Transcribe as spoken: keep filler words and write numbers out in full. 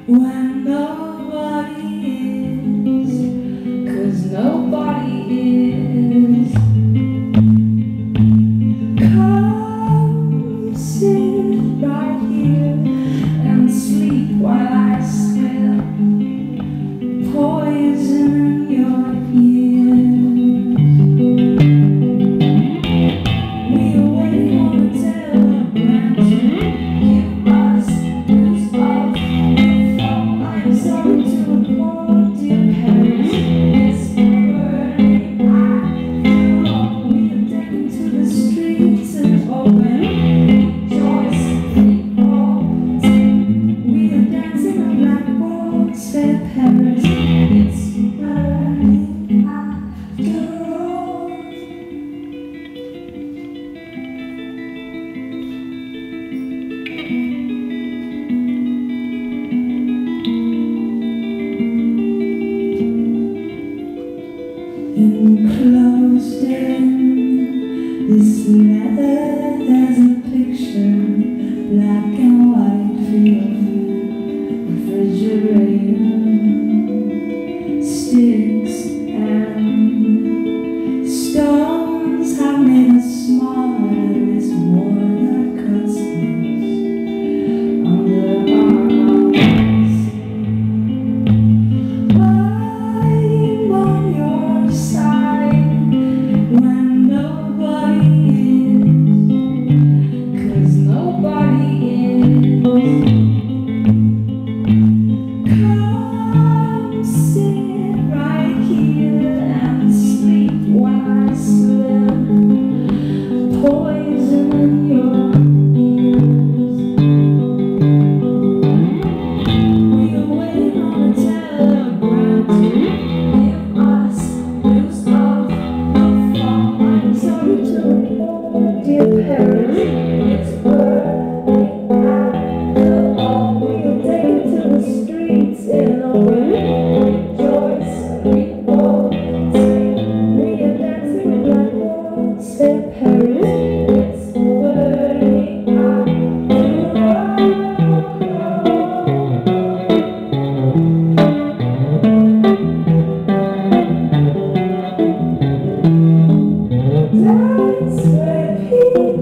when nobody is, 'cause nobody is. Come sit right here and sleep while I smell poison in your ears. We are waiting on a telegram to give us news of the fall. I'm sorry to report, dear parents, it's burning. I feel all we are taken to the streets and open, rejoicing, waltzing. We are dancing on black walls, fair Paris. It's burning after all. Enclosed in this leather, there's a picture, black and white, for your refrigerator. Sticks and stones have made us smaller. There's more that cuts loose under our eyes. I'm on your side when nobody is, 'cause nobody is. Come sit right here and sleep while I slip poison in your ears. We are waiting on a telegram to give us news of the fall. I'm sorry to report, dear parents, it's burning after all. We are taken to the streets in a way, rejoicing, waltzing. We are dancing in black walls, fair Paris. It's burning after all. Dance with people.